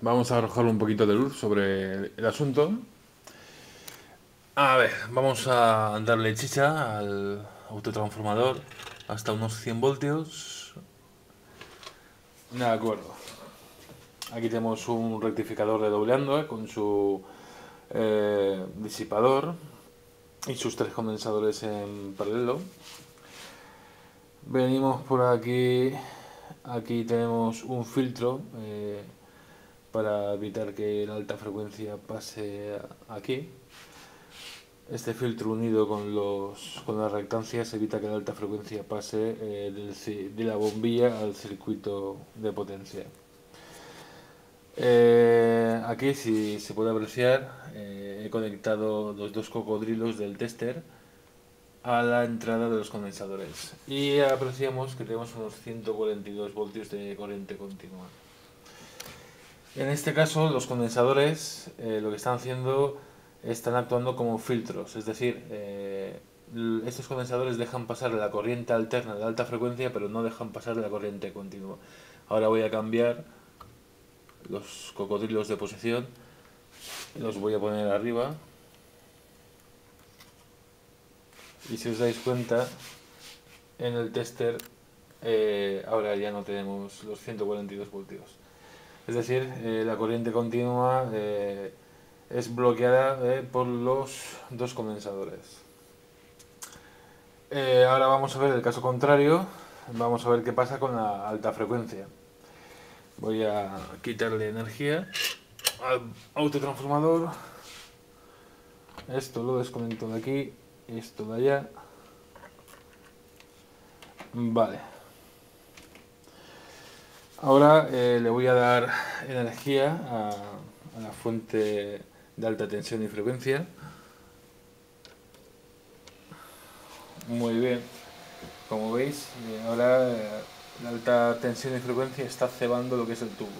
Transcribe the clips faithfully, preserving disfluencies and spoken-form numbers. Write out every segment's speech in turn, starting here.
vamos a arrojar un poquito de luz sobre el asunto. A ver, vamos a darle chicha al autotransformador hasta unos cien voltios. De acuerdo. Aquí tenemos un rectificador de doble ando con su eh, disipador y sus tres condensadores en paralelo. Venimos por aquí. Aquí tenemos un filtro eh, para evitar que la alta frecuencia pase aquí. Este filtro unido con, los, con las reactancias evita que la alta frecuencia pase eh, del, de la bombilla al circuito de potencia. Eh, aquí, si se puede apreciar, eh, he conectado los dos cocodrilos del tester a la entrada de los condensadores y apreciamos que tenemos unos ciento cuarenta y dos voltios de corriente continua. En este caso, los condensadores eh, lo que están haciendo, están actuando como filtros, es decir, eh, estos condensadores dejan pasar la corriente alterna de alta frecuencia, pero no dejan pasar la corriente continua. Ahora voy a cambiar los cocodrilos de posición, los voy a poner arriba, y si os dais cuenta, en el tester eh, ahora ya no tenemos los ciento cuarenta y dos voltios. Es decir, eh, la corriente continua eh, es bloqueada eh, por los dos condensadores. Eh, ahora vamos a ver el caso contrario, vamos a ver qué pasa con la alta frecuencia. Voy a quitarle energía al autotransformador. Esto lo desconecto de aquí, esto de allá. Vale. Ahora eh, le voy a dar energía a, a la fuente de alta tensión y frecuencia. Muy bien. Como veis, eh, ahora eh, la alta tensión y frecuencia está cebando lo que es el tubo.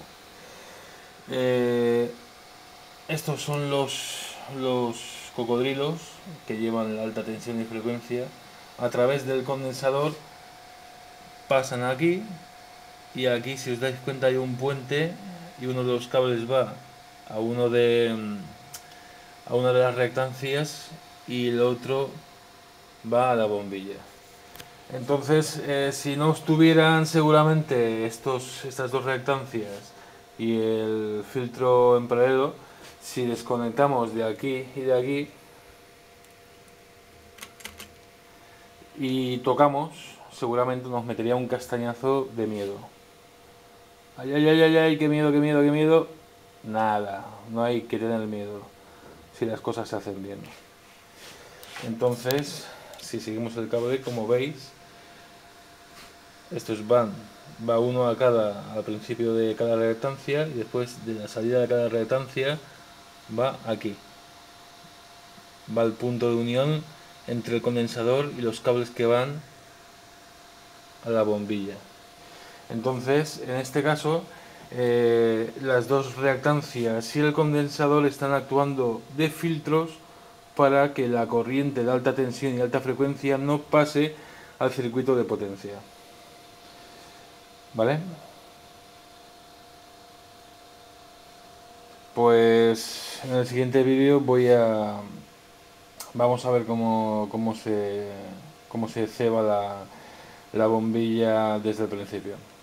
Eh, estos son los, los cocodrilos que llevan la alta tensión y frecuencia. A través del condensador pasan aquí, y aquí, si os dais cuenta, hay un puente y uno de los cables va a uno de a una de las reactancias y el otro va a la bombilla. Entonces, eh, si no estuvieran seguramente estos, estas dos reactancias y el filtro en paralelo, si desconectamos de aquí y de aquí y tocamos, seguramente nos metería un castañazo de miedo. Ay, ay, ay, ay, ay, qué miedo, qué miedo, qué miedo. Nada, no hay que tener miedo si las cosas se hacen bien. Entonces, si seguimos el cable, como veis, estos van, va uno a cada, al principio de cada reactancia, y después de la salida de cada reactancia va aquí. Va al punto de unión entre el condensador y los cables que van a la bombilla. Entonces, en este caso, eh, las dos reactancias y el condensador están actuando de filtros para que la corriente de alta tensión y alta frecuencia no pase al circuito de potencia. ¿Vale? Pues en el siguiente vídeo voy a... Vamos a ver cómo, cómo se, cómo se ceba la, la bombilla desde el principio.